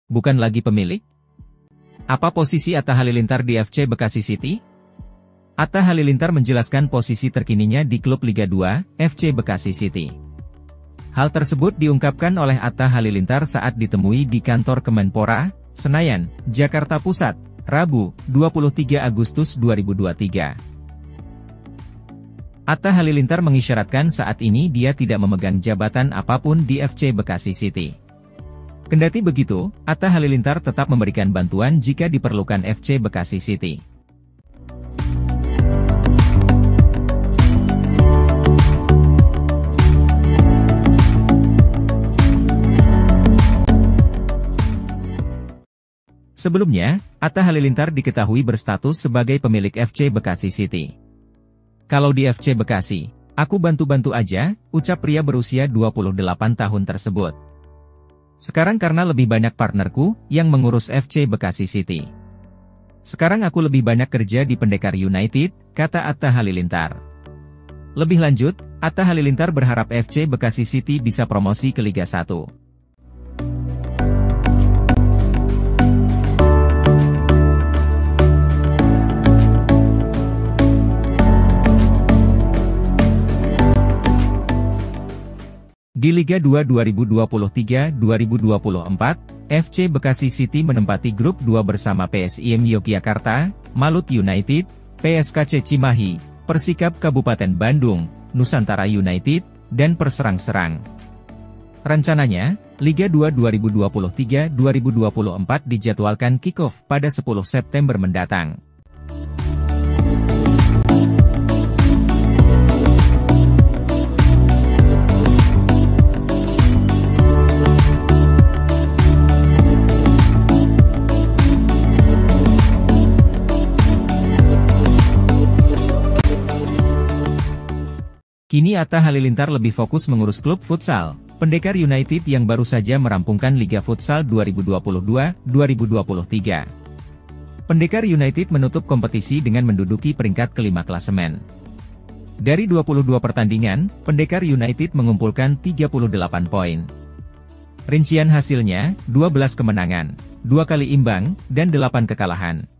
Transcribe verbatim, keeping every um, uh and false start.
bukan lagi pemilik? Apa posisi Atta Halilintar di F C Bekasi City? Atta Halilintar menjelaskan posisi terkininya di klub Liga dua, F C Bekasi City. Hal tersebut diungkapkan oleh Atta Halilintar saat ditemui di kantor Kemenpora, Senayan, Jakarta Pusat, Rabu, dua puluh tiga Agustus dua ribu dua puluh tiga. Atta Halilintar mengisyaratkan saat ini dia tidak memegang jabatan apapun di F C Bekasi City. Kendati begitu, Atta Halilintar tetap memberikan bantuan jika diperlukan F C Bekasi City. Sebelumnya, Atta Halilintar diketahui berstatus sebagai pemilik F C Bekasi City. Kalau di F C Bekasi, aku bantu-bantu aja, ucap pria berusia dua puluh delapan tahun tersebut. Sekarang karena lebih banyak partnerku yang mengurus F C Bekasi City. Sekarang aku lebih banyak kerja di Pendekar United, kata Atta Halilintar. Lebih lanjut, Atta Halilintar berharap F C Bekasi City bisa promosi ke Liga satu. Di Liga dua dua ribu dua puluh tiga dua ribu dua puluh empat, F C Bekasi City menempati grup dua bersama P S I M Yogyakarta, Malut United, P S K C Cimahi, Persikap Kabupaten Bandung, Nusantara United, dan Perserang-Serang. Rencananya, Liga dua dua ribu dua puluh tiga dua ribu dua puluh empat dijadwalkan kick-off pada sepuluh September mendatang. Kini Atta Halilintar lebih fokus mengurus klub futsal, Pendekar United yang baru saja merampungkan Liga Futsal dua ribu dua puluh dua dua ribu dua puluh tiga. Pendekar United menutup kompetisi dengan menduduki peringkat kelima klasemen. Dari dua puluh dua pertandingan, Pendekar United mengumpulkan tiga puluh delapan poin. Rincian hasilnya, dua belas kemenangan, dua kali imbang, dan delapan kekalahan.